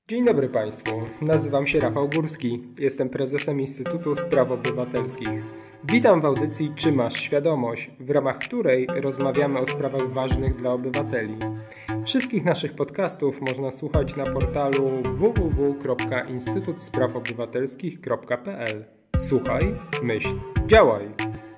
Dzień dobry Państwu, nazywam się Rafał Górski, jestem prezesem Instytutu Spraw Obywatelskich. Witam w audycji Czy masz świadomość, w ramach której rozmawiamy o sprawach ważnych dla obywateli. Wszystkich naszych podcastów można słuchać na portalu www.instytutspraw-obywatelskich.pl. Słuchaj, myśl, działaj!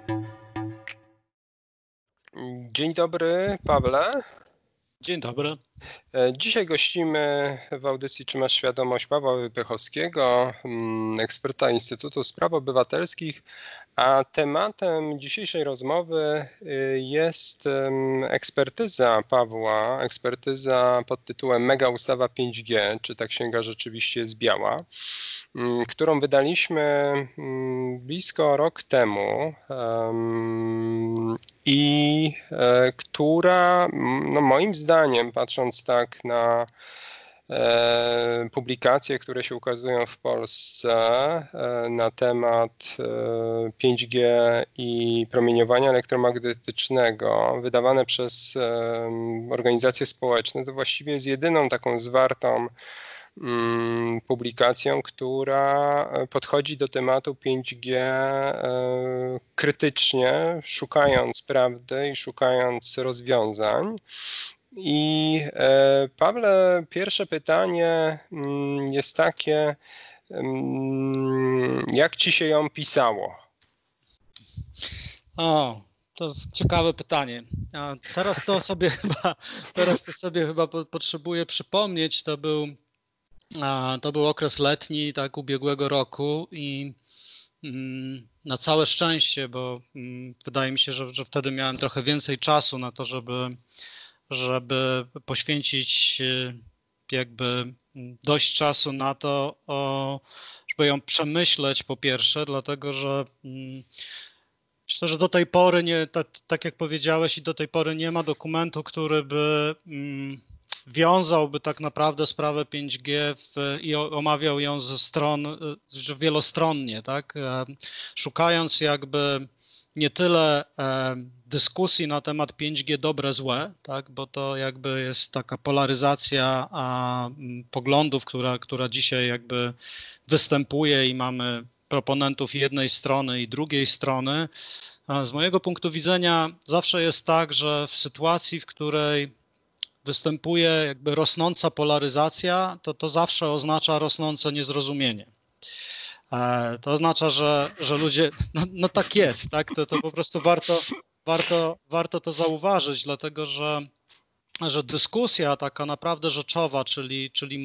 Dzień dobry, Pawle. Dzień dobry. Dzisiaj gościmy w audycji Czy masz świadomość Pawła Wypychowskiego, eksperta Instytutu Spraw Obywatelskich, a tematem dzisiejszej rozmowy jest ekspertyza Pawła, ekspertyza pod tytułem Mega Ustawa 5G, czy ta księga rzeczywiście jest biała, którą wydaliśmy blisko rok temu i która, no moim zdaniem, patrząc tak na publikacje, które się ukazują w Polsce na temat 5G i promieniowania elektromagnetycznego, wydawane przez organizacje społeczne, to właściwie jest jedyną taką zwartą publikacją, która podchodzi do tematu 5G krytycznie, szukając prawdy i szukając rozwiązań. I Pawle, pierwsze pytanie jest takie, jak ci się ją pisało? O, to ciekawe pytanie. A teraz to sobie chyba potrzebuję przypomnieć. To był okres letni, tak, ubiegłego roku i na całe szczęście, bo wydaje mi się, że wtedy miałem trochę więcej czasu na to, żeby poświęcić jakby dość czasu na to, żeby ją przemyśleć po pierwsze, dlatego że myślę, że do tej pory, tak jak powiedziałeś, i do tej pory nie ma dokumentu, który by wiązałby tak naprawdę sprawę 5G i omawiał ją ze stron wielostronnie, tak? Szukając jakby nie tyle dyskusji na temat 5G dobre, złe, tak? Bo to jakby jest taka polaryzacja poglądów, która dzisiaj jakby występuje i mamy proponentów jednej strony i drugiej strony. Z mojego punktu widzenia zawsze jest tak, że w sytuacji, w której występuje jakby rosnąca polaryzacja, to zawsze oznacza rosnące niezrozumienie. To oznacza, że ludzie, no tak jest, tak? To po prostu warto to zauważyć, dlatego że dyskusja taka naprawdę rzeczowa, czyli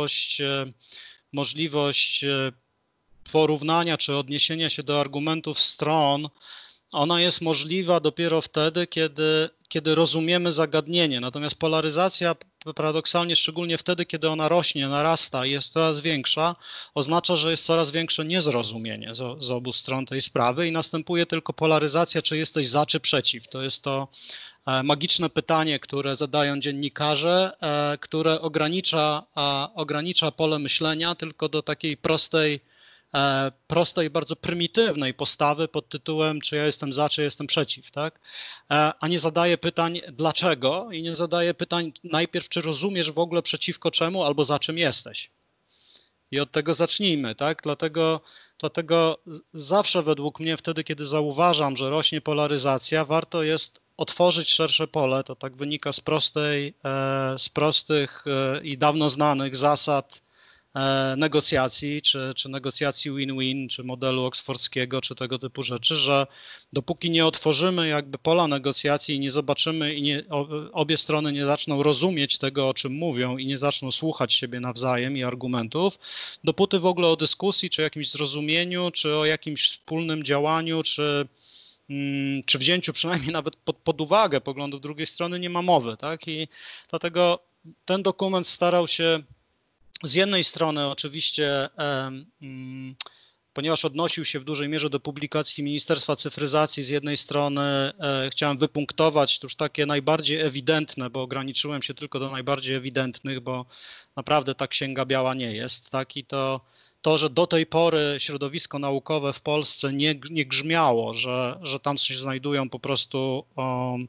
możliwość porównania czy odniesienia się do argumentów stron, ona jest możliwa dopiero wtedy, kiedy rozumiemy zagadnienie. Natomiast polaryzacja paradoksalnie, szczególnie wtedy, kiedy ona rośnie, narasta i jest coraz większa, oznacza, że jest coraz większe niezrozumienie z obu stron tej sprawy i następuje tylko polaryzacja, czy jesteś za, czy przeciw. To jest to magiczne pytanie, które zadają dziennikarze, które ogranicza pole myślenia tylko do takiej prostej, bardzo prymitywnej postawy pod tytułem, czy ja jestem za, czy jestem przeciw, tak? A nie zadaje pytań dlaczego i nie zadaje pytań najpierw, czy rozumiesz w ogóle przeciwko czemu albo za czym jesteś. I od tego zacznijmy, tak? Dlatego zawsze według mnie wtedy, kiedy zauważam, że rośnie polaryzacja, warto jest otworzyć szersze pole. To tak wynika z prostych i dawno znanych zasad negocjacji, czy negocjacji win-win, czy modelu oksfordzkiego, czy tego typu rzeczy, że dopóki nie otworzymy jakby pola negocjacji i nie zobaczymy i obie strony nie zaczną rozumieć tego, o czym mówią i nie zaczną słuchać siebie nawzajem i argumentów, dopóty w ogóle o dyskusji, czy jakimś zrozumieniu, czy o jakimś wspólnym działaniu, czy wzięciu przynajmniej nawet pod uwagę poglądów drugiej strony nie ma mowy, tak? I dlatego ten dokument starał się z jednej strony oczywiście, ponieważ odnosił się w dużej mierze do publikacji Ministerstwa Cyfryzacji, z jednej strony chciałem wypunktować już takie najbardziej ewidentne, bo ograniczyłem się tylko do najbardziej ewidentnych, bo naprawdę ta księga biała nie jest, tak? I to, że do tej pory środowisko naukowe w Polsce nie grzmiało, że tam się znajdują po prostu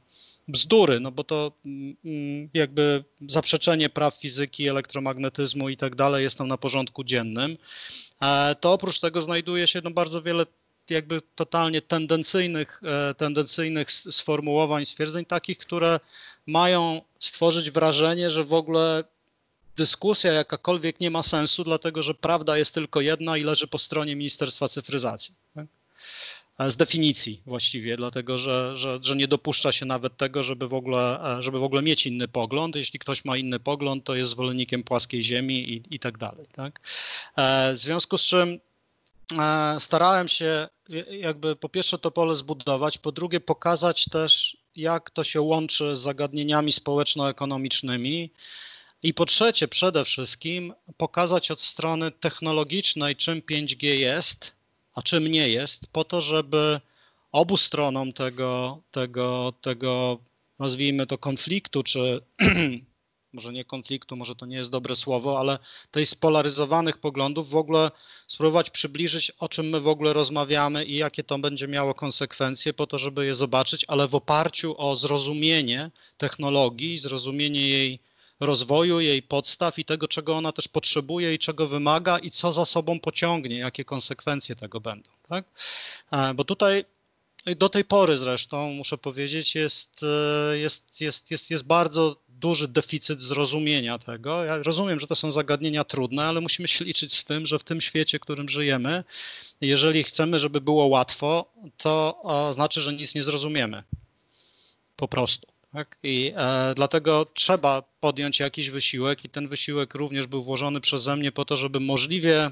bzdury, no bo to jakby zaprzeczenie praw fizyki, elektromagnetyzmu i tak dalej jest tam na porządku dziennym. To oprócz tego znajduje się bardzo wiele jakby totalnie tendencyjnych sformułowań, stwierdzeń takich, które mają stworzyć wrażenie, że w ogóle dyskusja jakakolwiek nie ma sensu, dlatego że prawda jest tylko jedna i leży po stronie Ministerstwa Cyfryzacji. Tak? Z definicji właściwie, dlatego że nie dopuszcza się nawet tego, żeby w ogóle mieć inny pogląd. Jeśli ktoś ma inny pogląd, to jest zwolennikiem płaskiej ziemi i tak dalej. Tak? W związku z czym starałem się jakby po pierwsze to pole zbudować, po drugie pokazać też, jak to się łączy z zagadnieniami społeczno-ekonomicznymi i po trzecie przede wszystkim pokazać od strony technologicznej, czym 5G jest, a czym nie jest, po to, żeby obu stronom tego nazwijmy to konfliktu, czy może nie konfliktu, może to nie jest dobre słowo, ale tej spolaryzowanych poglądów w ogóle spróbować przybliżyć, o czym my w ogóle rozmawiamy i jakie to będzie miało konsekwencje, po to, żeby je zobaczyć, ale w oparciu o zrozumienie technologii, zrozumienie jej rozwoju, jej podstaw i tego, czego ona też potrzebuje i czego wymaga i co za sobą pociągnie, jakie konsekwencje tego będą. Tak? Bo tutaj do tej pory zresztą, muszę powiedzieć, jest bardzo duży deficyt zrozumienia tego. Ja rozumiem, że to są zagadnienia trudne, ale musimy się liczyć z tym, że w tym świecie, w którym żyjemy, jeżeli chcemy, żeby było łatwo, to znaczy, że nic nie zrozumiemy. Po prostu. Tak? I dlatego trzeba podjąć jakiś wysiłek i ten wysiłek również był włożony przeze mnie po to, żeby możliwie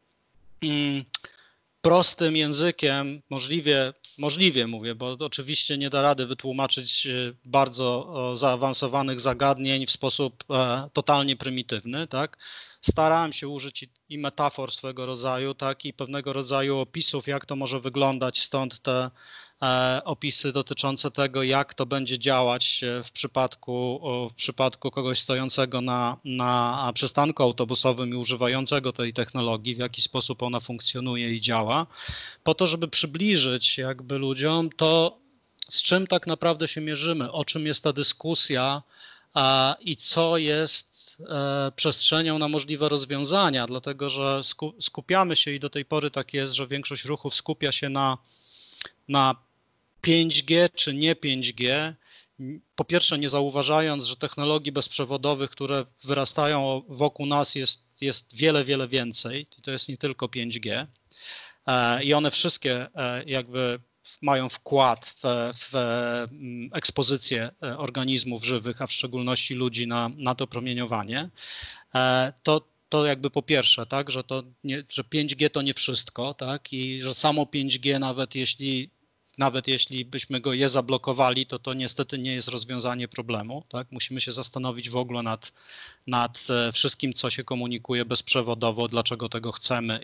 prostym językiem, możliwie mówię, bo oczywiście nie da rady wytłumaczyć bardzo zaawansowanych zagadnień w sposób totalnie prymitywny, tak? Starałem się użyć i metafor swego rodzaju, tak, i pewnego rodzaju opisów, jak to może wyglądać, stąd te opisy dotyczące tego, jak to będzie działać w przypadku kogoś stojącego na przystanku autobusowym i używającego tej technologii, w jaki sposób ona funkcjonuje i działa, po to, żeby przybliżyć jakby ludziom to, z czym tak naprawdę się mierzymy, o czym jest ta dyskusja i co jest przestrzenią na możliwe rozwiązania, dlatego że skupiamy się i do tej pory tak jest, że większość ruchów skupia się na 5G czy nie 5G, po pierwsze nie zauważając, że technologii bezprzewodowych, które wyrastają wokół nas jest wiele, wiele więcej. To jest nie tylko 5G i one wszystkie jakby mają wkład w ekspozycję organizmów żywych, a w szczególności ludzi na to promieniowanie. To jakby po pierwsze, tak, że 5G to nie wszystko, tak, i że samo 5G nawet jeśli byśmy je zablokowali, to niestety nie jest rozwiązanie problemu. Tak? Musimy się zastanowić w ogóle nad wszystkim, co się komunikuje bezprzewodowo, dlaczego tego chcemy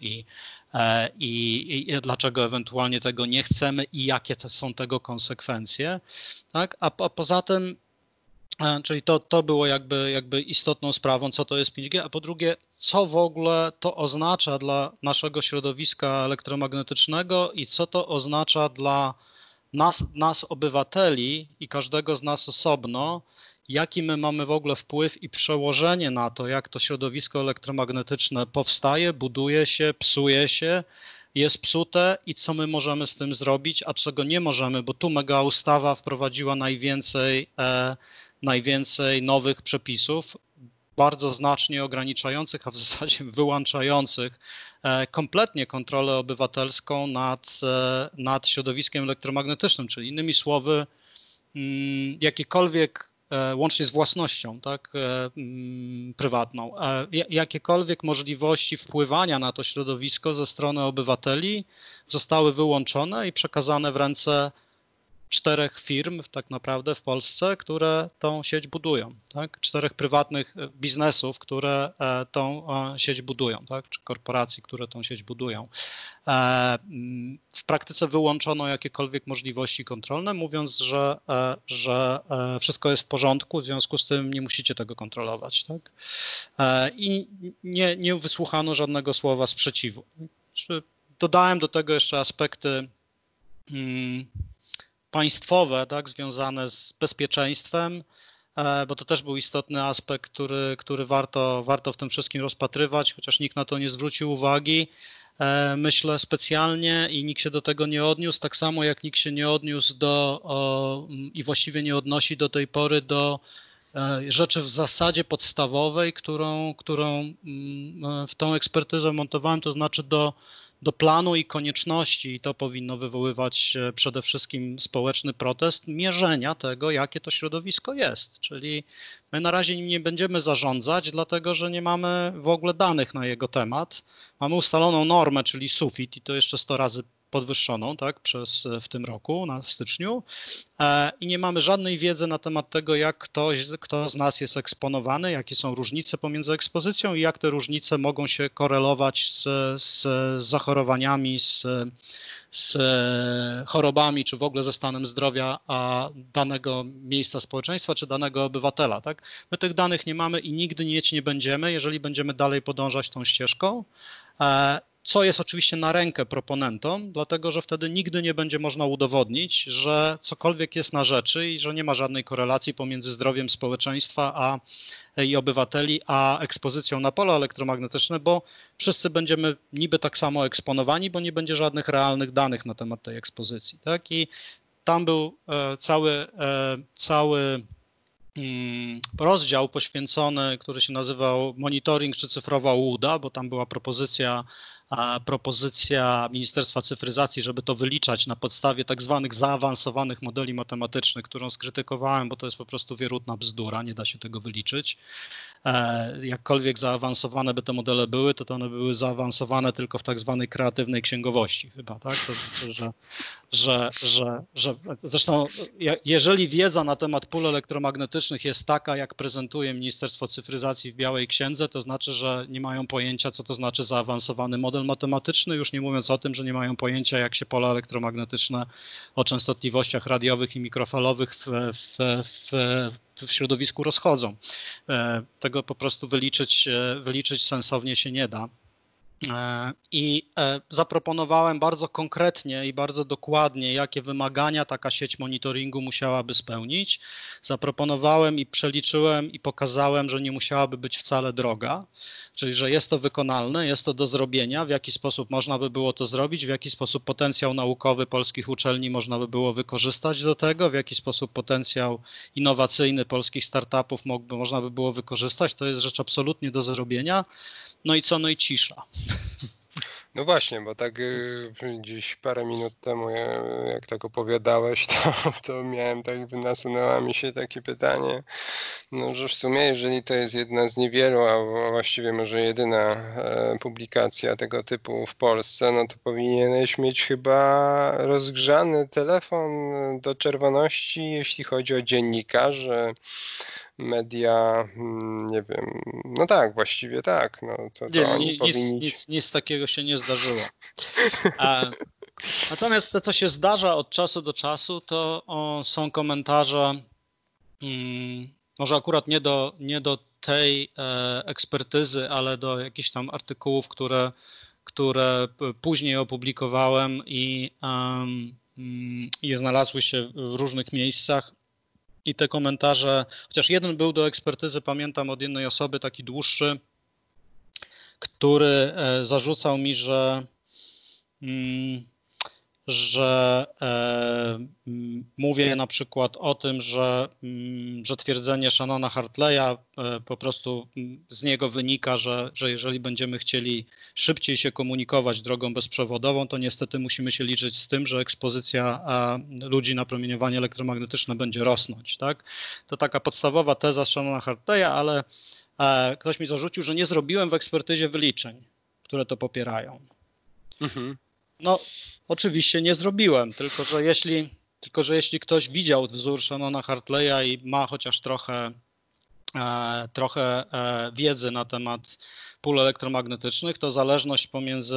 i dlaczego ewentualnie tego nie chcemy i jakie są tego konsekwencje. Tak? A poza tym, czyli to było jakby istotną sprawą, co to jest 5G, a po drugie, co w ogóle to oznacza dla naszego środowiska elektromagnetycznego i co to oznacza dla nas obywateli i każdego z nas osobno, jaki my mamy w ogóle wpływ i przełożenie na to, jak to środowisko elektromagnetyczne powstaje, buduje się, psuje się, jest psute i co my możemy z tym zrobić, a czego nie możemy, bo tu mega ustawa wprowadziła najwięcej nowych przepisów, bardzo znacznie ograniczających, a w zasadzie wyłączających kompletnie kontrolę obywatelską nad środowiskiem elektromagnetycznym, czyli innymi słowy jakiekolwiek, łącznie z własnością, tak, prywatną, jakiekolwiek możliwości wpływania na to środowisko ze strony obywateli zostały wyłączone i przekazane w ręce 4 firm tak naprawdę w Polsce, które tą sieć budują, tak? 4 prywatnych biznesów, które tą sieć budują, tak? Czy korporacji, które tą sieć budują. W praktyce wyłączono jakiekolwiek możliwości kontrolne, mówiąc, że wszystko jest w porządku, w związku z tym nie musicie tego kontrolować, tak? I nie wysłuchano żadnego słowa sprzeciwu. Dodałem do tego jeszcze aspekty państwowe, tak, związane z bezpieczeństwem, bo to też był istotny aspekt, który warto w tym wszystkim rozpatrywać, chociaż nikt na to nie zwrócił uwagi. Myślę specjalnie i nikt się do tego nie odniósł, tak samo jak nikt się nie odniósł i właściwie nie odnosi do tej pory do rzeczy w zasadzie podstawowej, którą w tą ekspertyzę montowałem, to znaczy do planu i konieczności, i to powinno wywoływać przede wszystkim społeczny protest, mierzenia tego, jakie to środowisko jest. Czyli my na razie nim nie będziemy zarządzać, dlatego że nie mamy w ogóle danych na jego temat. Mamy ustaloną normę, czyli sufit, i to jeszcze 100 razy podwyższoną, tak, w tym roku, w styczniu, i nie mamy żadnej wiedzy na temat tego, jak kto z nas jest eksponowany, jakie są różnice pomiędzy ekspozycją i jak te różnice mogą się korelować z zachorowaniami, z chorobami, czy w ogóle ze stanem zdrowia danego miejsca społeczeństwa, czy danego obywatela. Tak? My tych danych nie mamy i nigdy mieć nie będziemy, jeżeli będziemy dalej podążać tą ścieżką, co jest oczywiście na rękę proponentom, dlatego że wtedy nigdy nie będzie można udowodnić, że cokolwiek jest na rzeczy i że nie ma żadnej korelacji pomiędzy zdrowiem społeczeństwa i obywateli, a ekspozycją na pole elektromagnetyczne, bo wszyscy będziemy niby tak samo eksponowani, bo nie będzie żadnych realnych danych na temat tej ekspozycji. Tak? I tam był cały rozdział poświęcony, który się nazywał Monitoring czy cyfrowa ułuda, bo tam była propozycja Ministerstwa Cyfryzacji, żeby to wyliczać na podstawie tak zwanych zaawansowanych modeli matematycznych, którą skrytykowałem, bo to jest po prostu wierutna bzdura, nie da się tego wyliczyć. Jakkolwiek zaawansowane by te modele były, to one były zaawansowane tylko w tak zwanej kreatywnej księgowości chyba, tak? To znaczy, że zresztą jeżeli wiedza na temat pól elektromagnetycznych jest taka, jak prezentuje Ministerstwo Cyfryzacji w Białej Księdze, to znaczy, że nie mają pojęcia, co to znaczy zaawansowany model matematyczny, już nie mówiąc o tym, że nie mają pojęcia, jak się pola elektromagnetyczne o częstotliwościach radiowych i mikrofalowych w środowisku rozchodzą. Tego po prostu wyliczyć sensownie się nie da. I zaproponowałem bardzo konkretnie i bardzo dokładnie, jakie wymagania taka sieć monitoringu musiałaby spełnić. Zaproponowałem i przeliczyłem i pokazałem, że nie musiałaby być wcale droga, czyli że jest to wykonalne, jest to do zrobienia, w jaki sposób można by było to zrobić, w jaki sposób potencjał naukowy polskich uczelni można by było wykorzystać do tego, w jaki sposób potencjał innowacyjny polskich startupów można by było wykorzystać. To jest rzecz absolutnie do zrobienia. No i co? No i cisza. No właśnie, bo tak gdzieś parę minut temu, jak tak opowiadałeś, to miałem nasunęło mi się takie pytanie, no że w sumie, jeżeli to jest jedna z niewielu, a właściwie może jedyna publikacja tego typu w Polsce, no to powinieneś mieć chyba rozgrzany telefon do czerwoności, jeśli chodzi o dziennikarzy, media, nie wiem, no tak, właściwie tak, no to oni powinni... Nic takiego się nie zdarzyło. Natomiast to, co się zdarza od czasu do czasu, to są komentarze, może akurat nie do tej ekspertyzy, ale do jakichś tam artykułów, które później opublikowałem i znalazły się w różnych miejscach. I te komentarze, chociaż jeden był do ekspertyzy, pamiętam od jednej osoby, taki dłuższy, który zarzucał mi, że mówię na przykład o tym, że twierdzenie Shannona Hartleya po prostu z niego wynika, że jeżeli będziemy chcieli szybciej się komunikować drogą bezprzewodową, to niestety musimy się liczyć z tym, że ekspozycja ludzi na promieniowanie elektromagnetyczne będzie rosnąć. Tak? To taka podstawowa teza Shannona Hartleya, ale ktoś mi zarzucił, że nie zrobiłem w ekspertyzie wyliczeń, które to popierają. Mhm. No, oczywiście nie zrobiłem, tylko że jeśli ktoś widział wzór Shannona Hartleya i ma chociaż trochę wiedzy na temat pól elektromagnetycznych, to zależność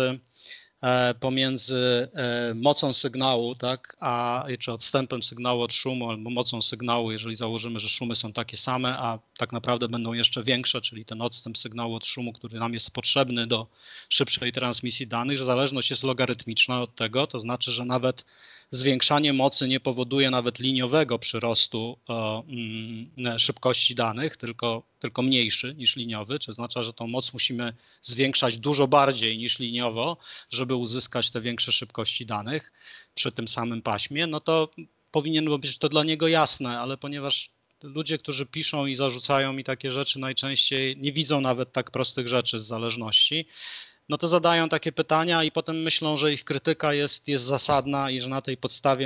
pomiędzy mocą sygnału, tak, czy odstępem sygnału od szumu, albo mocą sygnału, jeżeli założymy, że szumy są takie same, a tak naprawdę będą jeszcze większe, czyli ten odstęp sygnału od szumu, który nam jest potrzebny do szybszej transmisji danych, że zależność jest logarytmiczna od tego, to znaczy, że nawet zwiększanie mocy nie powoduje nawet liniowego przyrostu szybkości danych, tylko mniejszy niż liniowy, co oznacza, że tą moc musimy zwiększać dużo bardziej niż liniowo, żeby uzyskać te większe szybkości danych przy tym samym paśmie, no to powinno być to dla niego jasne, ale ponieważ ludzie, którzy piszą i zarzucają mi takie rzeczy, najczęściej nie widzą nawet tak prostych rzeczy z zależności, no to zadają takie pytania i potem myślą, że ich krytyka jest zasadna i że na tej podstawie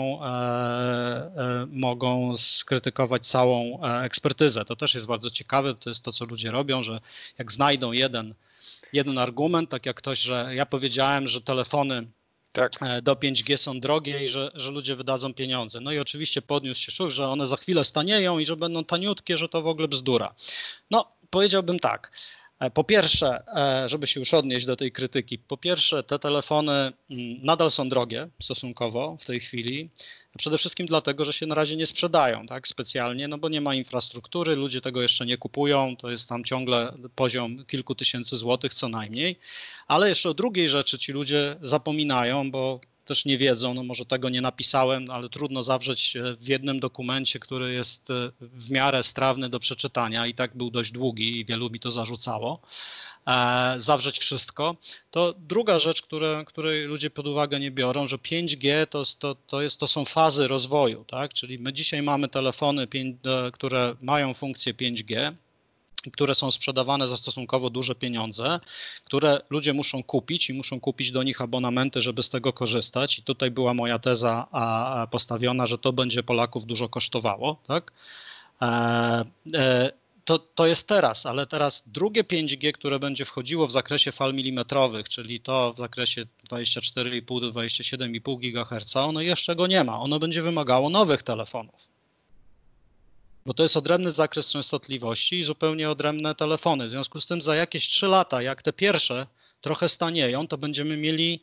mogą skrytykować całą ekspertyzę. To też jest bardzo ciekawe, to jest to, co ludzie robią, że jak znajdą jeden argument, tak jak ktoś, że ja powiedziałem, że telefony do 5G są drogie i że ludzie wydadzą pieniądze. No i oczywiście podniósł się szuk, że one za chwilę stanieją i że będą taniutkie, że to w ogóle bzdura. No, powiedziałbym tak. Po pierwsze, żeby się już odnieść do tej krytyki, po pierwsze te telefony nadal są drogie stosunkowo w tej chwili, przede wszystkim dlatego, że się na razie nie sprzedają tak specjalnie, no bo nie ma infrastruktury, ludzie tego jeszcze nie kupują, to jest tam ciągle poziom kilku tysięcy złotych co najmniej, ale jeszcze o drugiej rzeczy ci ludzie zapominają, bo też nie wiedzą, no może tego nie napisałem, ale trudno zawrzeć w jednym dokumencie, który jest w miarę strawny do przeczytania i tak był dość długi i wielu mi to zarzucało, zawrzeć wszystko. To druga rzecz, której ludzie pod uwagę nie biorą, że 5G to są fazy rozwoju, tak? Czyli my dzisiaj mamy telefony, które mają funkcję 5G, które są sprzedawane za stosunkowo duże pieniądze, które ludzie muszą kupić i muszą kupić do nich abonamenty, żeby z tego korzystać. I tutaj była moja teza postawiona, że to będzie Polaków dużo kosztowało. Tak? To jest teraz, ale teraz drugie 5G, które będzie wchodziło w zakresie fal milimetrowych, czyli to w zakresie 24,5 do 27,5 GHz, ono jeszcze go nie ma. Ono będzie wymagało nowych telefonów. Bo to jest odrębny zakres częstotliwości i zupełnie odrębne telefony. W związku z tym za jakieś 3 lata, jak te pierwsze trochę stanieją, to będziemy mieli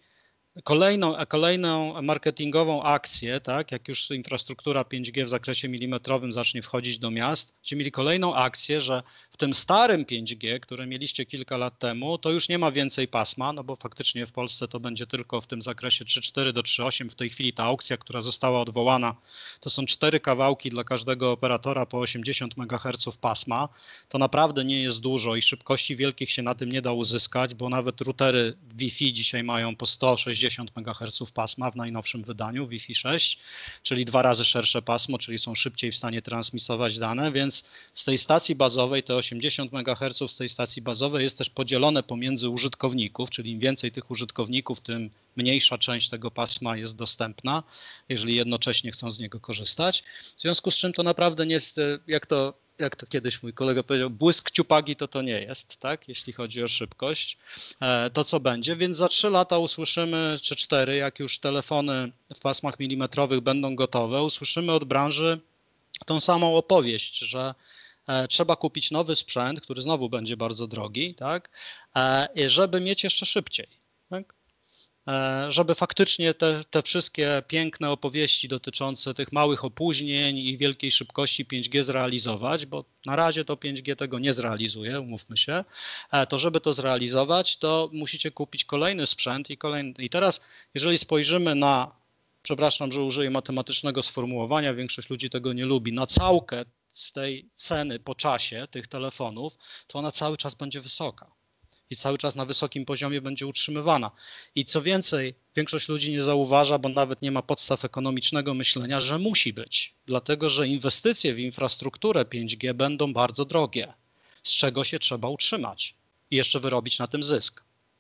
kolejną marketingową akcję, tak, jak już infrastruktura 5G w zakresie milimetrowym zacznie wchodzić do miast, będziemy mieli kolejną akcję, że w tym starym 5G, które mieliście kilka lat temu, to już nie ma więcej pasma, no bo faktycznie w Polsce to będzie tylko w tym zakresie 3,4 do 3,8. W tej chwili ta aukcja, która została odwołana, to są 4 kawałki dla każdego operatora po 80 MHz pasma. To naprawdę nie jest dużo i szybkości wielkich się na tym nie da uzyskać, bo nawet routery Wi-Fi dzisiaj mają po 160 MHz pasma w najnowszym wydaniu Wi-Fi 6, czyli 2 razy szersze pasmo, czyli są szybciej w stanie transmitować dane, więc z tej stacji bazowej te 80 MHz z tej stacji bazowej jest też podzielone pomiędzy użytkowników, czyli im więcej tych użytkowników, tym mniejsza część tego pasma jest dostępna, jeżeli jednocześnie chcą z niego korzystać. W związku z czym to naprawdę nie jest, jak to kiedyś mój kolega powiedział, błysk ciupagi to nie jest, tak, jeśli chodzi o szybkość, to co będzie, więc za 3 lata usłyszymy, czy 4, jak już telefony w pasmach milimetrowych będą gotowe, usłyszymy od branży tą samą opowieść, że trzeba kupić nowy sprzęt, który znowu będzie bardzo drogi, tak, żeby mieć jeszcze szybciej, tak? Żeby faktycznie te wszystkie piękne opowieści dotyczące tych małych opóźnień i wielkiej szybkości 5G zrealizować, bo na razie to 5G tego nie zrealizuje, umówmy się, to żeby to zrealizować, to musicie kupić kolejny sprzęt i teraz, jeżeli spojrzymy na, przepraszam, że użyję matematycznego sformułowania, większość ludzi tego nie lubi, na całkę z tej ceny po czasie tych telefonów, to ona cały czas będzie wysoka. I cały czas na wysokim poziomie będzie utrzymywana. I co więcej, większość ludzi nie zauważa, bo nawet nie ma podstaw ekonomicznego myślenia, że musi być. Dlatego, że inwestycje w infrastrukturę 5G będą bardzo drogie, z czego się trzeba utrzymać i jeszcze wyrobić na tym zysk.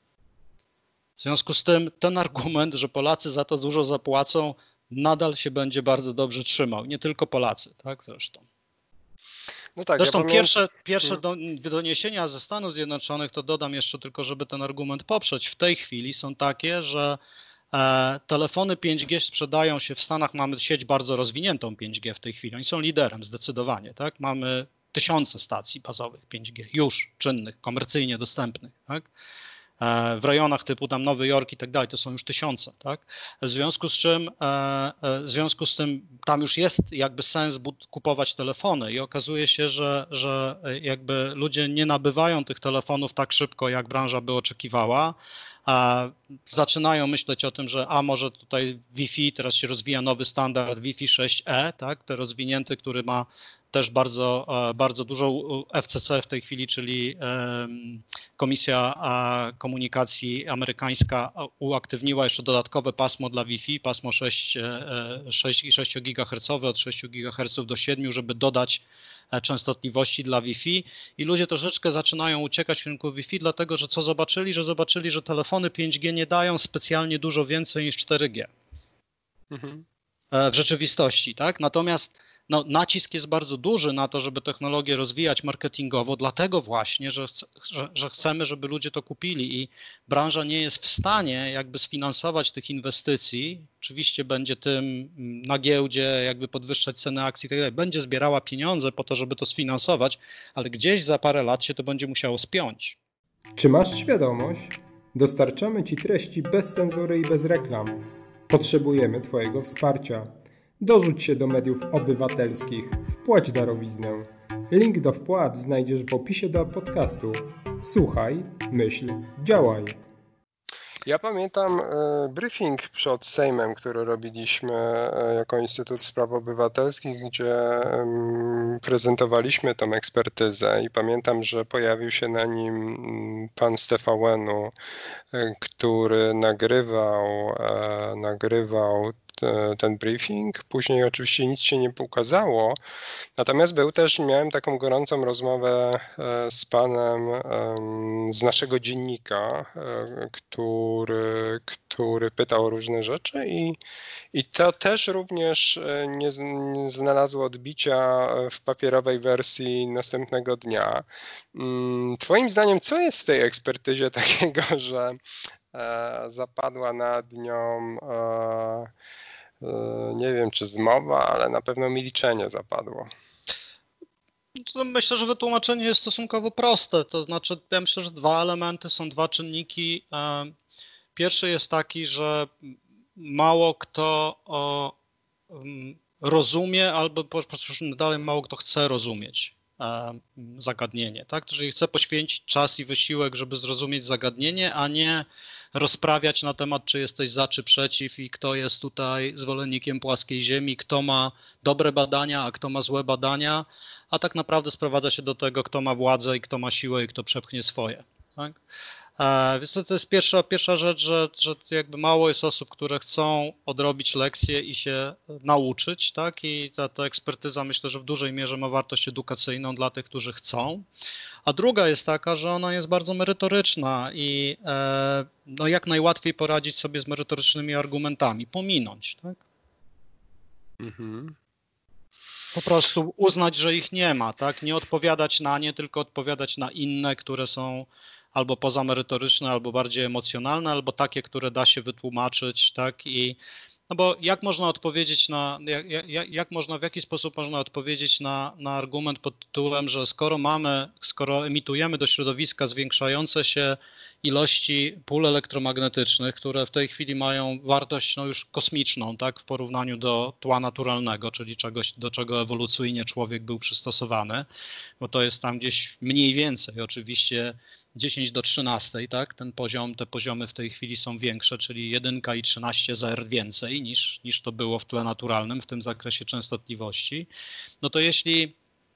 W związku z tym ten argument, że Polacy za to dużo zapłacą, nadal się będzie bardzo dobrze trzymał. Nie tylko Polacy, tak zresztą. No tak, zresztą pierwsze doniesienia ze Stanów Zjednoczonych, to dodam jeszcze tylko, żeby ten argument poprzeć, w tej chwili są takie, że telefony 5G sprzedają się w Stanach, mamy sieć bardzo rozwiniętą 5G w tej chwili, oni są liderem zdecydowanie, tak? Mamy tysiące stacji bazowych 5G już czynnych, komercyjnie dostępnych, tak? w rejonach typu tam Nowy Jork i tak dalej, to są już tysiące, tak? W związku z tym tam już jest jakby sens kupować telefony i okazuje się, że jakby ludzie nie nabywają tych telefonów tak szybko, jak branża by oczekiwała. Zaczynają myśleć o tym, że może tutaj Wi-Fi, teraz się rozwija nowy standard Wi-Fi 6E, tak? Ten rozwinięty, który ma też bardzo dużo FCC w tej chwili, czyli Komisja Komunikacji Amerykańska uaktywniła jeszcze dodatkowe pasmo dla Wi-Fi, pasmo 6 GHz od 6 GHz do 7, żeby dodać częstotliwości dla Wi-Fi i ludzie troszeczkę zaczynają uciekać w kierunku Wi-Fi, dlatego że zobaczyli, że telefony 5G nie dają specjalnie dużo więcej niż 4G w rzeczywistości, tak? Natomiast nacisk jest bardzo duży na to, żeby technologię rozwijać marketingowo, dlatego właśnie, że chcemy, żeby ludzie to kupili i branża nie jest w stanie jakby sfinansować tych inwestycji. Oczywiście będzie tym na giełdzie jakby podwyższać ceny akcji i tak dalej, będzie zbierała pieniądze po to, żeby to sfinansować, ale gdzieś za parę lat się to będzie musiało spiąć. Czy masz świadomość? Dostarczamy Ci treści bez cenzury i bez reklam. Potrzebujemy Twojego wsparcia. Dorzuć się do mediów obywatelskich, wpłać darowiznę. Link do wpłat znajdziesz w opisie do podcastu. Słuchaj, myśl, działaj. Ja pamiętam briefing przed Sejmem, który robiliśmy jako Instytut Spraw Obywatelskich, gdzie prezentowaliśmy tą ekspertyzę i pamiętam, że pojawił się na nim pan Stefałenu, który nagrywał ten briefing. Później oczywiście nic się nie pokazało, natomiast miałem taką gorącą rozmowę z panem z naszego dziennika, który pytał o różne rzeczy i to też również nie znalazło odbicia w papierowej wersji następnego dnia. Twoim zdaniem, co jest w tej ekspertyzie takiego, że zapadła nad nią, nie wiem czy zmowa, ale na pewno milczenie zapadło? Myślę, że wytłumaczenie jest stosunkowo proste. To znaczy, ja myślę, że dwa elementy, są dwa czynniki. Pierwszy jest taki, że mało kto rozumie, albo dalej mało kto chce rozumieć zagadnienie, tak? Jeżeli chce poświęcić czas i wysiłek, żeby zrozumieć zagadnienie, a nie rozprawiać na temat, czy jesteś za, czy przeciw i kto jest tutaj zwolennikiem płaskiej ziemi, kto ma dobre badania, a kto ma złe badania, a tak naprawdę sprowadza się do tego, kto ma władzę i kto ma siłę i kto przepchnie swoje. Tak? Więc to jest pierwsza rzecz, że jakby mało jest osób, które chcą odrobić lekcje i się nauczyć, tak? I ta ekspertyza, myślę, że w dużej mierze ma wartość edukacyjną dla tych, którzy chcą. A druga jest taka, że ona jest bardzo merytoryczna i jak najłatwiej poradzić sobie z merytorycznymi argumentami, pominąć, tak? Po prostu uznać, że ich nie ma, tak? Nie odpowiadać na nie, tylko odpowiadać na inne, które są albo pozamerytoryczne, albo bardziej emocjonalne, albo takie, które da się wytłumaczyć, tak? Bo jak można odpowiedzieć w jaki sposób można odpowiedzieć na argument pod tytułem, że skoro emitujemy do środowiska zwiększające się ilości pól elektromagnetycznych, które w tej chwili mają wartość już kosmiczną, tak, w porównaniu do tła naturalnego, czyli czegoś, do czego ewolucyjnie człowiek był przystosowany, bo to jest tam gdzieś mniej więcej oczywiście 10 do 13, tak? Te poziomy w tej chwili są większe, czyli 1 i 13 Zer więcej niż to było w tle naturalnym w tym zakresie częstotliwości. No to jeśli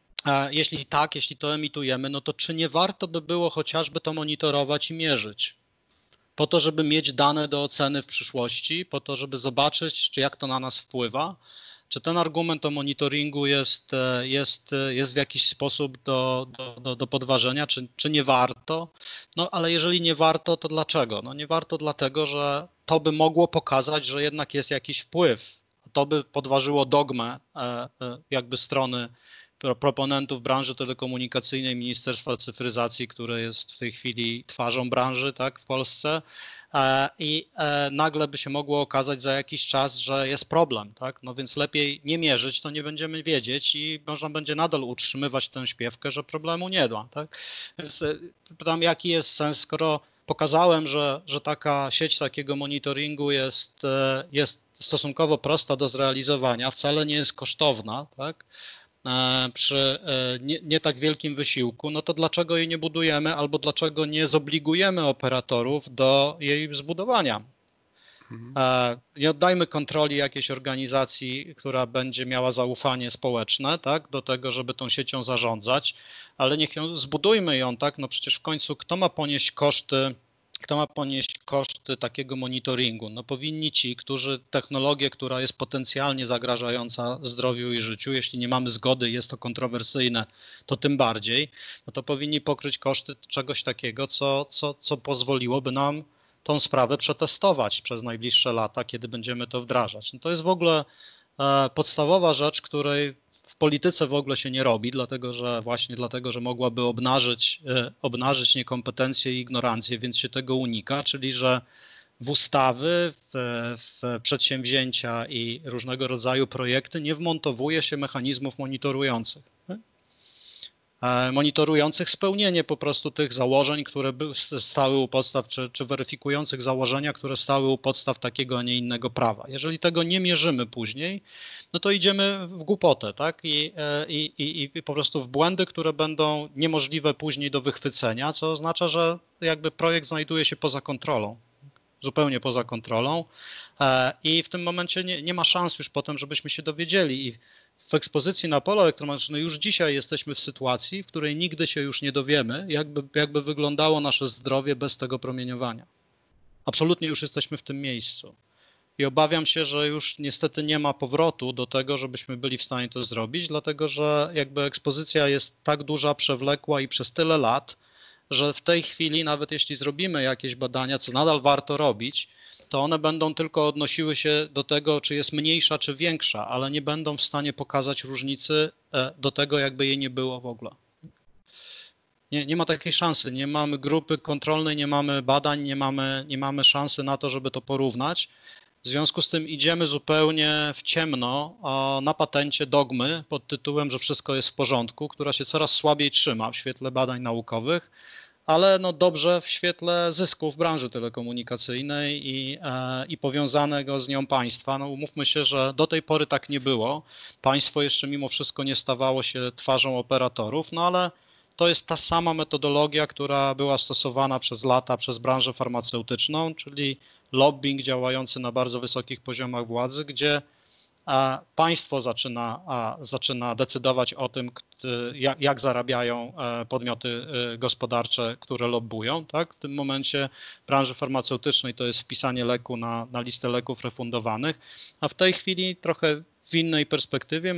to emitujemy, no to czy nie warto by było chociażby to monitorować i mierzyć? Po to, żeby mieć dane do oceny w przyszłości, po to, żeby zobaczyć, jak to na nas wpływa. Czy ten argument o monitoringu jest w jakiś sposób do podważenia, czy nie warto? No ale jeżeli nie warto, to dlaczego? No nie warto dlatego, że to by mogło pokazać, że jednak jest jakiś wpływ. To by podważyło dogmę jakby strony proponentów branży telekomunikacyjnej, Ministerstwa Cyfryzacji, które jest w tej chwili twarzą branży, tak, w Polsce. I nagle by się mogło okazać za jakiś czas, że jest problem, tak? No więc lepiej nie mierzyć, to nie będziemy wiedzieć i można będzie nadal utrzymywać tę śpiewkę, że problemu nie ma, tak? Więc pytam, jaki jest sens, skoro Pokazałem, że taka sieć takiego monitoringu jest stosunkowo prosta do zrealizowania, wcale nie jest kosztowna, tak? Przy nie tak wielkim wysiłku, no to dlaczego jej nie budujemy albo dlaczego nie zobligujemy operatorów do jej zbudowania? Nie oddajmy kontroli jakiejś organizacji, która będzie miała zaufanie społeczne, tak, do tego, żeby tą siecią zarządzać, ale zbudujmy ją, tak, no przecież w końcu kto ma ponieść koszty takiego monitoringu? No powinni ci, którzy technologię, która jest potencjalnie zagrażająca zdrowiu i życiu, jeśli nie mamy zgody, jest to kontrowersyjne, to tym bardziej, no to powinni pokryć koszty czegoś takiego, co pozwoliłoby nam tą sprawę przetestować przez najbliższe lata, kiedy będziemy to wdrażać. No to jest w ogóle podstawowa rzecz, której w polityce w ogóle się nie robi, dlatego, że mogłaby obnażyć niekompetencję i ignorancję, więc się tego unika, czyli że w ustawy, w przedsięwzięcia i różnego rodzaju projekty nie wmontowuje się mechanizmów monitorujących spełnienie po prostu tych założeń, które stały u podstaw, czy weryfikujących założenia, które stały u podstaw takiego, a nie innego prawa. Jeżeli tego nie mierzymy później, no to idziemy w głupotę, tak? I po prostu w błędy, które będą niemożliwe później do wychwycenia, co oznacza, że jakby projekt znajduje się poza kontrolą. Zupełnie poza kontrolą i w tym momencie nie ma szans już potem, żebyśmy się dowiedzieli. I w ekspozycji na pole elektromagnetyczne już dzisiaj jesteśmy w sytuacji, w której nigdy się już nie dowiemy, jakby wyglądało nasze zdrowie bez tego promieniowania. Absolutnie już jesteśmy w tym miejscu. I obawiam się, że już niestety nie ma powrotu do tego, żebyśmy byli w stanie to zrobić, dlatego że jakby ekspozycja jest tak duża, przewlekła i przez tyle lat, że w tej chwili nawet jeśli zrobimy jakieś badania, co nadal warto robić, to one będą tylko odnosiły się do tego, czy jest mniejsza, czy większa, ale nie będą w stanie pokazać różnicy do tego, jakby jej nie było w ogóle. Nie ma takiej szansy, nie mamy grupy kontrolnej, nie mamy badań, nie mamy szansy na to, żeby to porównać. W związku z tym idziemy zupełnie w ciemno na patencie dogmy pod tytułem, że wszystko jest w porządku, która się coraz słabiej trzyma w świetle badań naukowych, ale no dobrze w świetle zysków branży telekomunikacyjnej i powiązanego z nią państwa. No umówmy się, że do tej pory tak nie było. Państwo jeszcze mimo wszystko nie stawało się twarzą operatorów, no ale to jest ta sama metodologia, która była stosowana przez lata przez branżę farmaceutyczną, czyli lobbying działający na bardzo wysokich poziomach władzy, gdzie państwo zaczyna decydować o tym, jak zarabiają podmioty gospodarcze, które lobbują. Tak? W tym momencie w branży farmaceutycznej to jest wpisanie leku na listę leków refundowanych, a w tej chwili trochę w innej perspektywie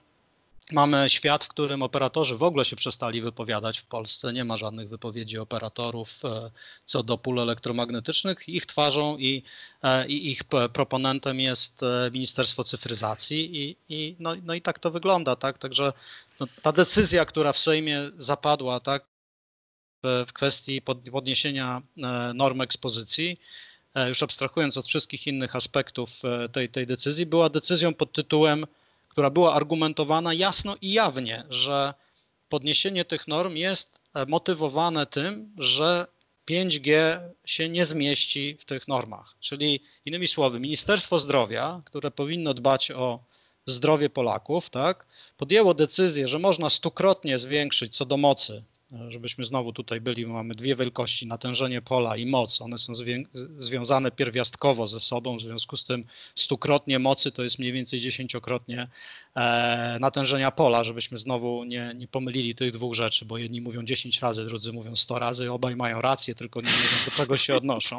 mamy świat, w którym operatorzy w ogóle się przestali wypowiadać w Polsce. Nie ma żadnych wypowiedzi operatorów co do pól elektromagnetycznych. Ich twarzą i ich proponentem jest Ministerstwo Cyfryzacji no i tak to wygląda. Tak? Także no, ta decyzja, która w Sejmie zapadła, tak, w kwestii podniesienia norm ekspozycji, już abstrahując od wszystkich innych aspektów tej decyzji, była decyzją pod tytułem, która była argumentowana jasno i jawnie, że podniesienie tych norm jest motywowane tym, że 5G się nie zmieści w tych normach. Czyli innymi słowy, Ministerstwo Zdrowia, które powinno dbać o zdrowie Polaków, tak, podjęło decyzję, że można 100-krotnie zwiększyć co do mocy, żebyśmy znowu tutaj byli, mamy dwie wielkości, natężenie pola i moc, one są związane pierwiastkowo ze sobą, w związku z tym 100-krotnie mocy to jest mniej więcej 10-krotnie natężenia pola, żebyśmy znowu nie pomylili tych dwóch rzeczy, bo jedni mówią 10 razy, drudzy mówią 100 razy, obaj mają rację, tylko nie wiedzą, do czego się odnoszą.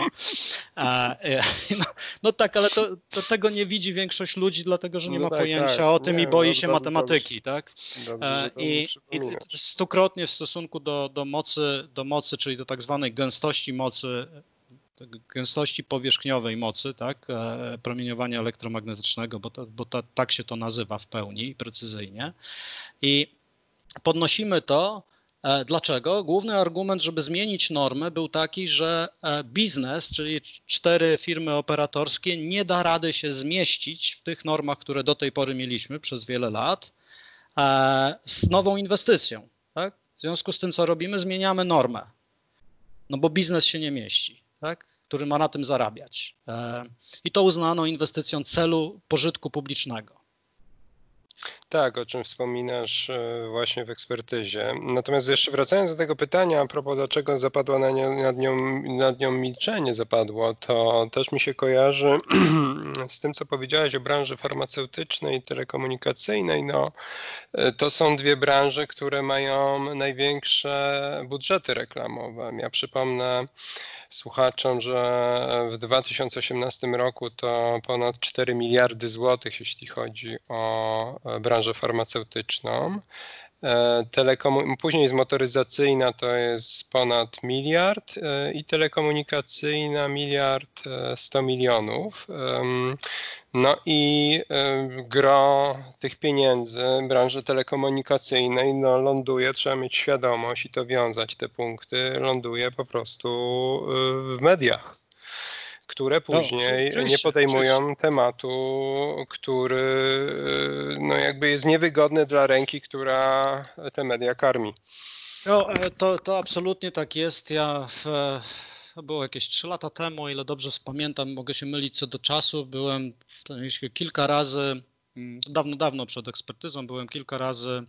No tak, ale to tego nie widzi większość ludzi, dlatego że nie ma pojęcia o tym i boi się matematyki, tak? I 100-krotnie w stosunku do mocy, czyli do tak zwanej gęstości mocy, gęstości powierzchniowej mocy, tak, promieniowania elektromagnetycznego, bo tak się to nazywa w pełni, precyzyjnie. I podnosimy to. Dlaczego? Główny argument, żeby zmienić normę, był taki, że biznes, czyli 4 firmy operatorskie, nie da rady się zmieścić w tych normach, które do tej pory mieliśmy przez wiele lat, z nową inwestycją. Tak? W związku z tym, co robimy, zmieniamy normę. no bo biznes się nie mieści, tak? Który ma na tym zarabiać. I to uznano inwestycją celu pożytku publicznego. Tak, o czym wspominasz właśnie w ekspertyzie. Natomiast jeszcze wracając do tego pytania, a propos dlaczego zapadło nad nią milczenie zapadło, to też mi się kojarzy z tym, co powiedziałeś o branży farmaceutycznej i telekomunikacyjnej. No, to są dwie branże, które mają największe budżety reklamowe. Ja przypomnę słuchaczom, że w 2018 roku to ponad 4 miliardy złotych, jeśli chodzi o branżę farmaceutyczną. Później jest motoryzacyjna, to jest ponad miliard i telekomunikacyjna miliard 100 milionów. No i gro tych pieniędzy branży telekomunikacyjnej ląduje, trzeba mieć świadomość i to wiązać te punkty, ląduje po prostu w mediach, które później nie podejmują tematu, który jakby jest niewygodny dla ręki, która te media karmi. No, to absolutnie tak jest. To było jakieś 3 lata temu, o ile dobrze pamiętam, mogę się mylić co do czasu, byłem kilka razy, dawno przed ekspertyzą, byłem kilka razy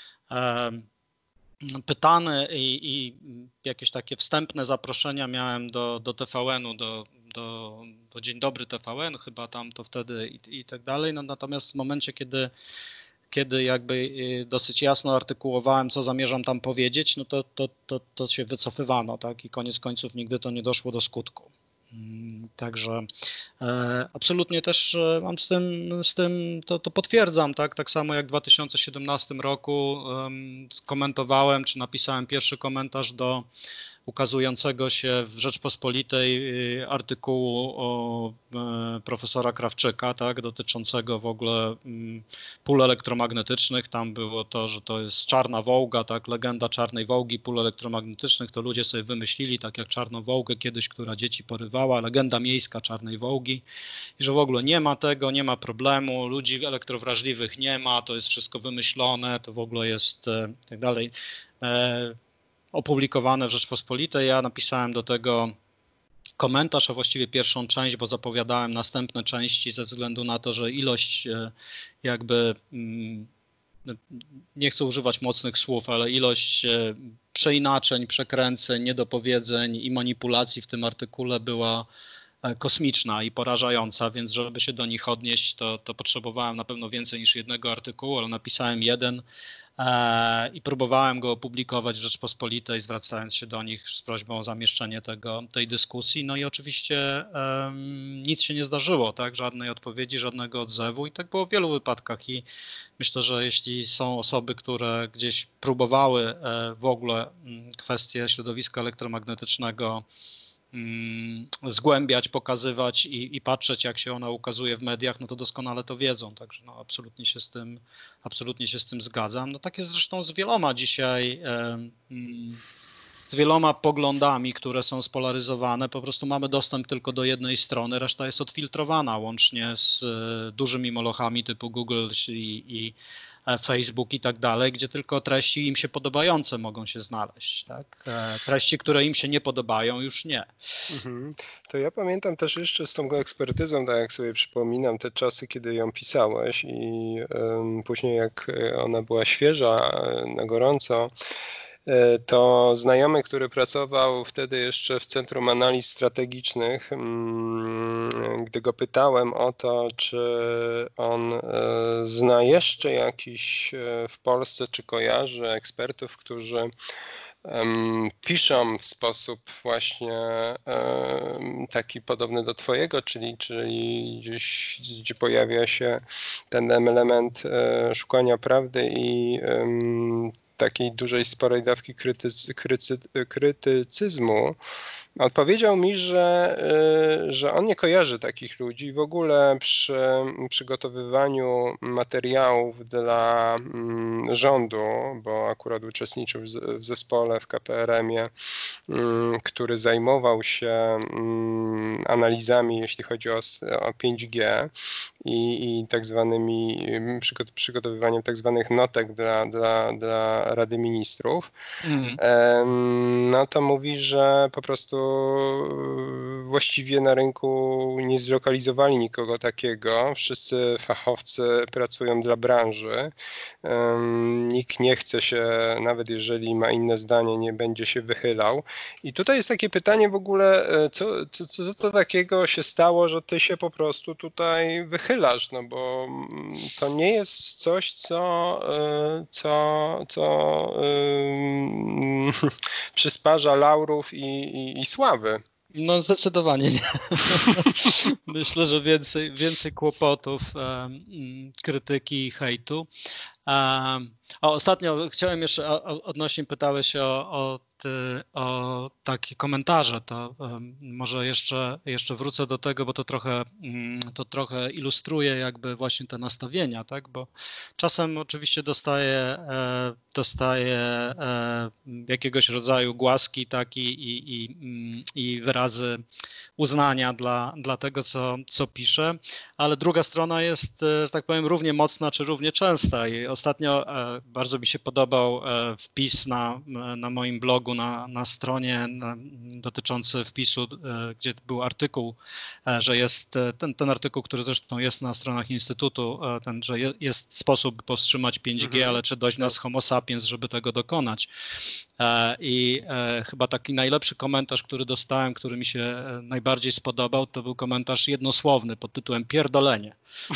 pytany i jakieś takie wstępne zaproszenia miałem do TVN-u, do Dzień Dobry TVN, chyba tam to wtedy i tak dalej. No, natomiast w momencie, kiedy jakby dosyć jasno artykułowałem, co zamierzam tam powiedzieć, no to się wycofywano, tak? I koniec końców nigdy to nie doszło do skutku. Także absolutnie też mam z tym to potwierdzam, tak? Tak samo jak w 2017 roku skomentowałem, czy napisałem pierwszy komentarz do ukazującego się w Rzeczpospolitej artykułu o profesora Krawczyka, tak, dotyczącego w ogóle pól elektromagnetycznych. Tam było to, że to jest czarna wołga, tak, legenda czarnej wołgi, pól elektromagnetycznych, to ludzie sobie wymyślili, tak jak czarną wołgę kiedyś, która dzieci porywała, legenda miejska czarnej wołgi i że w ogóle nie ma tego, nie ma problemu, ludzi elektrowrażliwych nie ma, to jest wszystko wymyślone, to w ogóle jest tak dalej. Opublikowane w Rzeczpospolitej. Ja napisałem do tego komentarz, a właściwie pierwszą część, bo zapowiadałem następne części ze względu na to, że ilość jakby, nie chcę używać mocnych słów, ale ilość przeinaczeń, przekręceń, niedopowiedzeń i manipulacji w tym artykule była kosmiczna i porażająca, więc żeby się do nich odnieść, to potrzebowałem na pewno więcej niż jednego artykułu, ale napisałem jeden i próbowałem go opublikować w Rzeczpospolitej, zwracając się do nich z prośbą o zamieszczenie tej dyskusji. No i oczywiście nic się nie zdarzyło, tak? Żadnej odpowiedzi, żadnego odzewu i tak było w wielu wypadkach i myślę, że jeśli są osoby, które gdzieś próbowały w ogóle kwestię środowiska elektromagnetycznego zgłębiać, pokazywać i patrzeć, jak się ona ukazuje w mediach, no to doskonale to wiedzą, także no absolutnie się z tym zgadzam. No tak jest zresztą z wieloma dzisiaj, z wieloma poglądami, które są spolaryzowane, po prostu mamy dostęp tylko do jednej strony, reszta jest odfiltrowana, łącznie z dużymi molochami typu Google i Facebook i tak dalej, gdzie tylko treści im się podobające mogą się znaleźć, tak? Treści, które im się nie podobają, już nie. To ja pamiętam też jeszcze z tą ekspertyzą, tak jak sobie przypominam te czasy, kiedy ją pisałeś i później jak ona była świeża, na gorąco, to znajomy, który pracował wtedy jeszcze w Centrum Analiz Strategicznych, gdy go pytałem o to, czy on zna jeszcze jakiś w Polsce, czy kojarzy ekspertów, którzy piszą w sposób właśnie taki podobny do twojego, czyli gdzieś, gdzie pojawia się ten element szukania prawdy i takiej dużej, sporej dawki krytycyzmu. Odpowiedział mi, że on nie kojarzy takich ludzi. W ogóle przy przygotowywaniu materiałów dla rządu, bo akurat uczestniczył w zespole w KPRM-ie, który zajmował się analizami, jeśli chodzi o 5G i tak zwanymi przygotowywaniem tak zwanych notek dla Rady Ministrów, no to mówi, że po prostu właściwie na rynku nie zlokalizowali nikogo takiego. Wszyscy fachowcy pracują dla branży. Nikt nie chce się, nawet jeżeli ma inne zdanie, nie będzie się wychylał. I tutaj jest takie pytanie w ogóle, co to takiego się stało, że ty się po prostu tutaj wychylasz, no bo to nie jest coś, co przysparza laurów i sławy. No zdecydowanie nie. Myślę, że więcej kłopotów, krytyki i hejtu. Ostatnio chciałem jeszcze, odnośnie pytałeś o takie komentarze, to może jeszcze wrócę do tego, bo to trochę ilustruje jakby właśnie te nastawienia, tak? Bo czasem oczywiście dostaję jakiegoś rodzaju głaski, tak? I wyrazy uznania dla tego, co piszę, ale druga strona jest, że tak powiem, równie mocna czy równie częsta i ostatnio bardzo mi się podobał wpis na moim blogu, na stronie dotyczący wpisu, gdzie był artykuł, że jest ten artykuł, który zresztą jest na stronach Instytutu, że jest sposób powstrzymać 5G, ale czy dość nas homo sapiens, żeby tego dokonać. I chyba taki najlepszy komentarz, który dostałem, który mi się najbardziej spodobał, to był komentarz jednosłowny pod tytułem pierdolenie.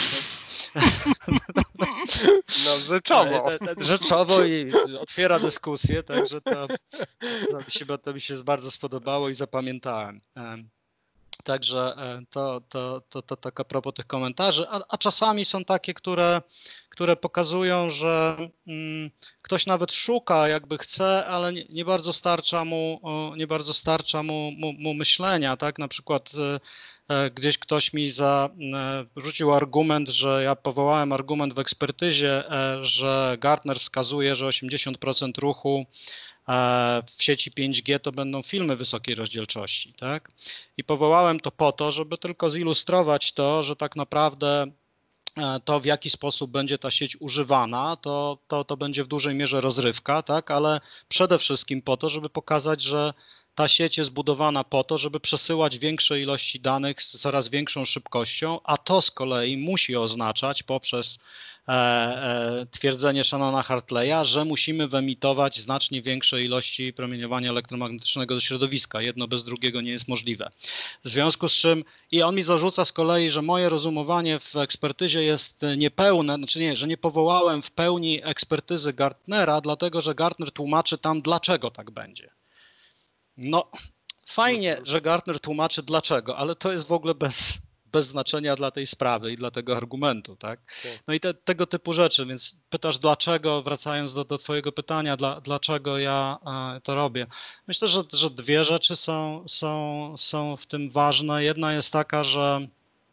No rzeczowo. Rzeczowo i otwiera dyskusję, także to mi się bardzo spodobało i zapamiętałem. Także to tak a propos tych komentarzy, a czasami są takie, które pokazują, że ktoś nawet szuka, jakby chce, ale nie bardzo starcza mu myślenia, tak? Na przykład gdzieś ktoś mi rzucił argument, że ja powołałem argument w ekspertyzie, że Gartner wskazuje, że 80% ruchu w sieci 5G to będą filmy wysokiej rozdzielczości, tak? I powołałem to po to, żeby tylko zilustrować to, że tak naprawdę to, w jaki sposób będzie ta sieć używana, to będzie w dużej mierze rozrywka, tak? Ale przede wszystkim po to, żeby pokazać, że ta sieć jest budowana po to, żeby przesyłać większe ilości danych z coraz większą szybkością, a to z kolei musi oznaczać poprzez twierdzenie Shannona Hartleya, że musimy wyemitować znacznie większe ilości promieniowania elektromagnetycznego do środowiska. Jedno bez drugiego nie jest możliwe. W związku z czym, i on mi zarzuca z kolei, że moje rozumowanie w ekspertyzie jest niepełne, znaczy nie, że nie powołałem w pełni ekspertyzy Gartnera, dlatego że Gartner tłumaczy tam, dlaczego tak będzie. No, fajnie, że Gartner tłumaczy dlaczego, ale to jest w ogóle bez znaczenia dla tej sprawy i dla tego argumentu, tak? No i tego typu rzeczy, więc pytasz dlaczego, wracając do twojego pytania, dlaczego ja to robię. Myślę, że dwie rzeczy są w tym ważne. Jedna jest taka, że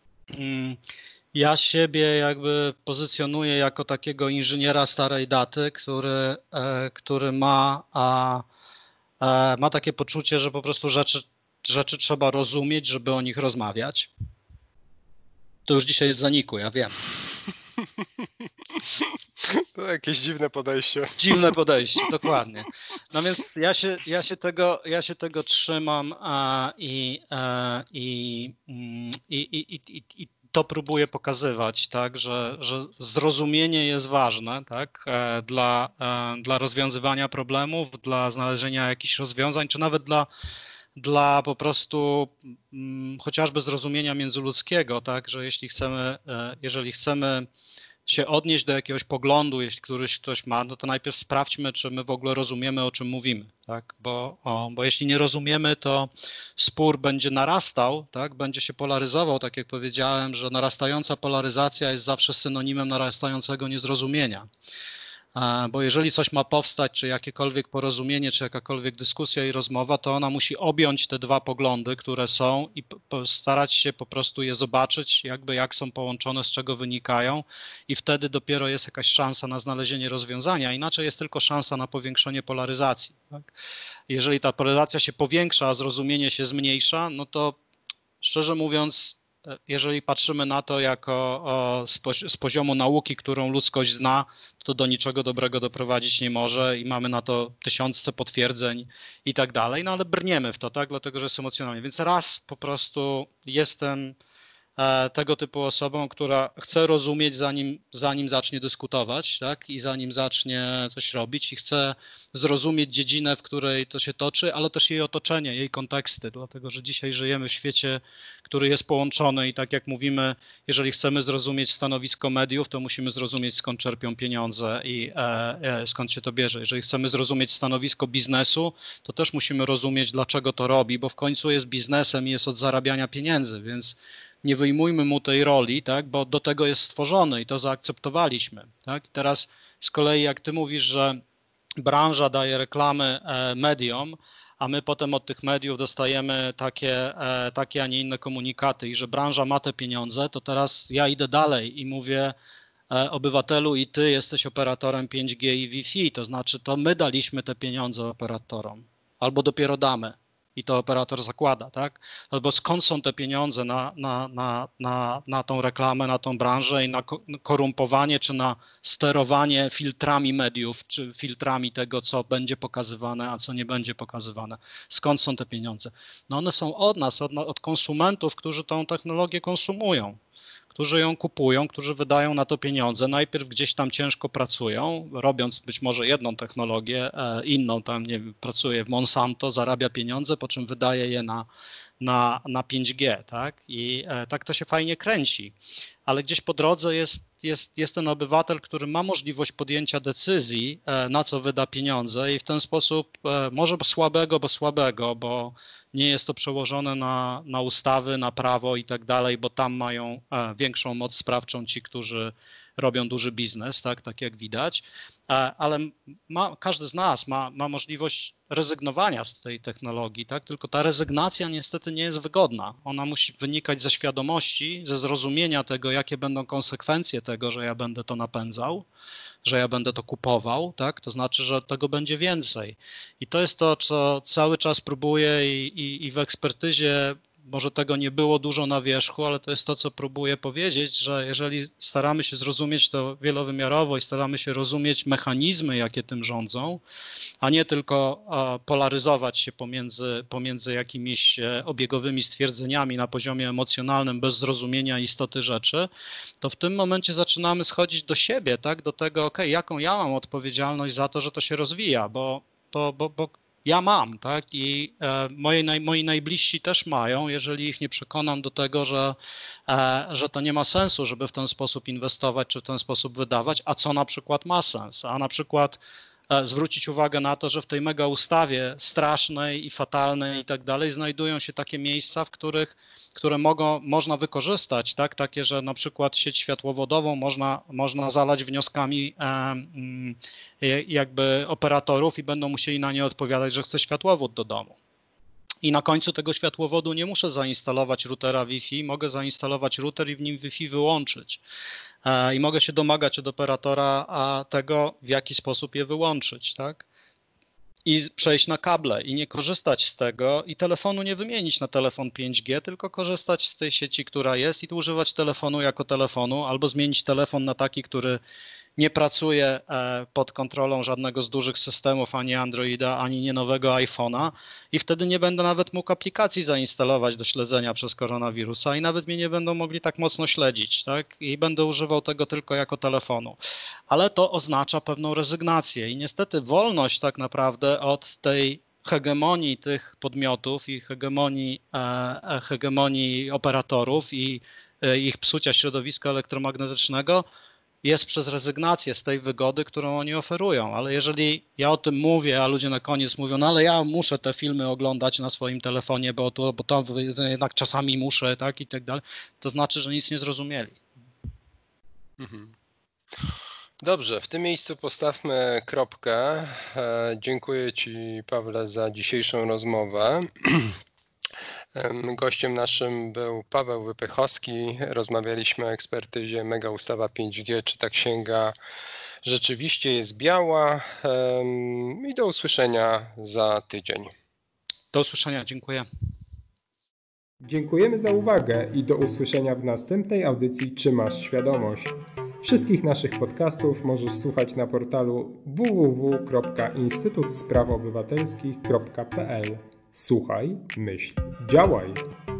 ja siebie jakby pozycjonuję jako takiego inżyniera starej daty, który ma takie poczucie, że po prostu rzeczy trzeba rozumieć, żeby o nich rozmawiać. To już dzisiaj jest w zaniku, ja wiem. To jakieś dziwne podejście. Dziwne podejście, dokładnie. No więc ja się tego trzymam i to próbuję pokazywać, tak, że zrozumienie jest ważne, tak, dla rozwiązywania problemów, dla znalezienia jakichś rozwiązań, czy nawet dla po prostu chociażby zrozumienia międzyludzkiego, tak, że jeżeli chcemy się odnieść do jakiegoś poglądu, jeśli ktoś ma, no to najpierw sprawdźmy, czy my w ogóle rozumiemy, o czym mówimy, tak, bo jeśli nie rozumiemy, to spór będzie narastał, tak, będzie się polaryzował, tak jak powiedziałem, że narastająca polaryzacja jest zawsze synonimem narastającego niezrozumienia. Bo jeżeli coś ma powstać, czy jakiekolwiek porozumienie, czy jakakolwiek dyskusja i rozmowa, to ona musi objąć te dwa poglądy, które są i starać się po prostu je zobaczyć, jak są połączone, z czego wynikają i wtedy dopiero jest jakaś szansa na znalezienie rozwiązania, inaczej jest tylko szansa na powiększenie polaryzacji. Tak? Jeżeli ta polaryzacja się powiększa, a zrozumienie się zmniejsza, no to szczerze mówiąc jeżeli patrzymy na to jako z poziomu nauki, którą ludzkość zna, to do niczego dobrego doprowadzić nie może i mamy na to tysiące potwierdzeń i tak dalej, no ale brniemy w to, tak, dlatego że jest emocjonalnie. Więc raz po prostu jestem tego typu osobą, która chce rozumieć zanim zacznie dyskutować, tak? I zanim zacznie coś robić i chce zrozumieć dziedzinę, w której to się toczy, ale też jej otoczenie, jej konteksty, dlatego że dzisiaj żyjemy w świecie, który jest połączony i tak jak mówimy, jeżeli chcemy zrozumieć stanowisko mediów, to musimy zrozumieć, skąd czerpią pieniądze i skąd się to bierze. Jeżeli chcemy zrozumieć stanowisko biznesu, to też musimy rozumieć, dlaczego to robi, bo w końcu jest biznesem i jest od zarabiania pieniędzy, więc nie wyjmujmy mu tej roli, tak, bo do tego jest stworzony i to zaakceptowaliśmy. Tak? I teraz z kolei jak ty mówisz, że branża daje reklamy mediom, a my potem od tych mediów dostajemy takie, a nie inne komunikaty i że branża ma te pieniądze, to teraz ja idę dalej i mówię obywatelu i ty jesteś operatorem 5G i Wi-Fi, to znaczy to my daliśmy te pieniądze operatorom albo dopiero damy. I to operator zakłada, tak? Albo skąd są te pieniądze na tą reklamę, na tą branżę i na korumpowanie, czy na sterowanie filtrami mediów, czy filtrami tego, co będzie pokazywane, a co nie będzie pokazywane. Skąd są te pieniądze? No one są od nas, od konsumentów, którzy tą technologię konsumują, którzy ją kupują, którzy wydają na to pieniądze, najpierw gdzieś tam ciężko pracują, robiąc być może jedną technologię, inną tam, nie wiem, pracuje w Monsanto, zarabia pieniądze, po czym wydaje je na 5G, tak? I tak to się fajnie kręci. Ale gdzieś po drodze jest ten obywatel, który ma możliwość podjęcia decyzji, na co wyda pieniądze i w ten sposób może słabego, bo nie jest to przełożone na ustawy, na prawo i tak dalej, bo tam mają większą moc sprawczą ci, którzy robią duży biznes, tak jak widać, ale każdy z nas ma możliwość rezygnowania z tej technologii, tak? Tylko ta rezygnacja niestety nie jest wygodna. Ona musi wynikać ze świadomości, ze zrozumienia tego, jakie będą konsekwencje tego, że ja będę to napędzał, że ja będę to kupował, tak? To znaczy, że tego będzie więcej. I to jest to, co cały czas próbuję i w ekspertyzie może tego nie było dużo na wierzchu, ale to jest to, co próbuję powiedzieć, że jeżeli staramy się zrozumieć to wielowymiarowo i staramy się rozumieć mechanizmy, jakie tym rządzą, a nie tylko polaryzować się pomiędzy jakimiś obiegowymi stwierdzeniami na poziomie emocjonalnym bez zrozumienia istoty rzeczy, to w tym momencie zaczynamy schodzić do siebie, tak, do tego, jaką ja mam odpowiedzialność za to, że to się rozwija, bo ja mam, tak, i moi najbliżsi też mają, jeżeli ich nie przekonam do tego, że to nie ma sensu, żeby w ten sposób inwestować, czy w ten sposób wydawać, a co na przykład ma sens, a na przykład zwrócić uwagę na to, że w tej mega ustawie strasznej i fatalnej i tak dalej znajdują się takie miejsca, które można wykorzystać, tak? Takie, że na przykład sieć światłowodową można zalać wnioskami jakby operatorów i będą musieli na nie odpowiadać, że chce światłowód do domu. I na końcu tego światłowodu nie muszę zainstalować routera Wi-Fi, mogę zainstalować router i w nim Wi-Fi wyłączyć. I mogę się domagać od operatora tego, w jaki sposób je wyłączyć, tak? I przejść na kable i nie korzystać z tego i telefonu nie wymienić na telefon 5G, tylko korzystać z tej sieci, która jest i używać telefonu jako telefonu albo zmienić telefon na taki, który nie pracuje pod kontrolą żadnego z dużych systemów, ani Androida, ani nie nowego iPhone'a i wtedy nie będę nawet mógł aplikacji zainstalować do śledzenia przez koronawirusa i nawet mnie nie będą mogli tak mocno śledzić, tak? I będę używał tego tylko jako telefonu. Ale to oznacza pewną rezygnację i niestety wolność tak naprawdę od tej hegemonii tych podmiotów i hegemonii operatorów i ich psucia środowiska elektromagnetycznego jest przez rezygnację z tej wygody, którą oni oferują, ale jeżeli ja o tym mówię, a ludzie na koniec mówią, no ale ja muszę te filmy oglądać na swoim telefonie, bo to jednak czasami muszę, tak i tak dalej, to znaczy, że nic nie zrozumieli. Dobrze, w tym miejscu postawmy kropkę. Dziękuję Ci, Pawle, za dzisiejszą rozmowę. Gościem naszym był Paweł Wypychowski. Rozmawialiśmy o ekspertyzie Mega Ustawa 5G, czy ta księga rzeczywiście jest biała. I do usłyszenia za tydzień. Do usłyszenia, dziękuję. Dziękujemy za uwagę i do usłyszenia w następnej audycji Czy masz świadomość? Wszystkich naszych podcastów możesz słuchać na portalu www.instytutsprawoobywatelskich.pl. Słuchaj, myśl, działaj!